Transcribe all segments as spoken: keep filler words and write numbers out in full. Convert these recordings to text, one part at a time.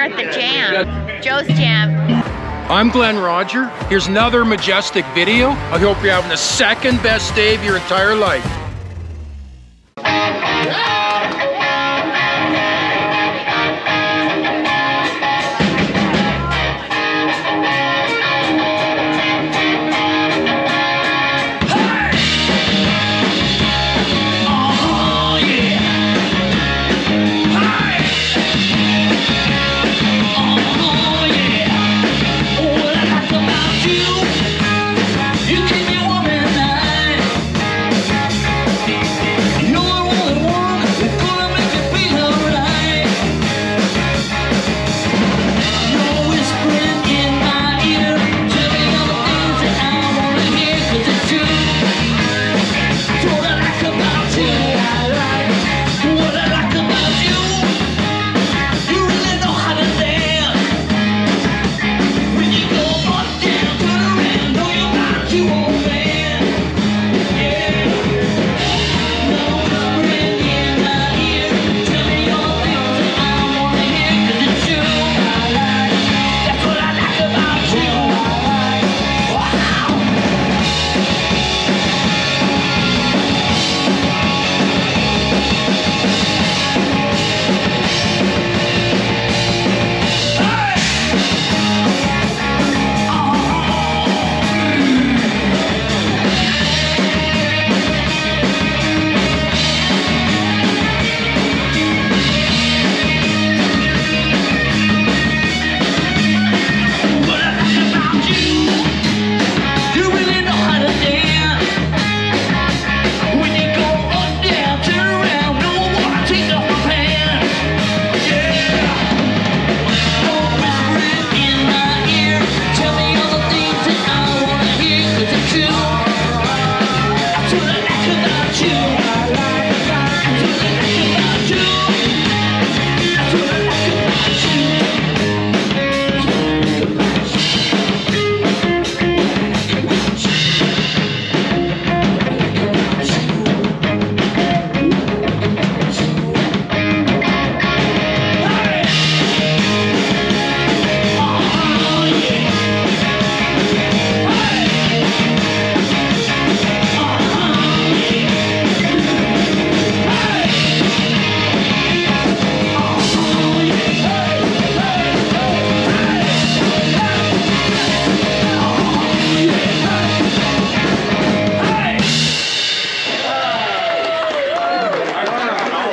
at the jam, Joe's Jam. I'm Glenn Roger. Here's another majestic video. I hope you're having the second best day of your entire life.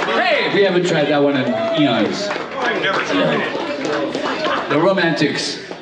We haven't tried that one in eons. I've never tried it. The Romantics.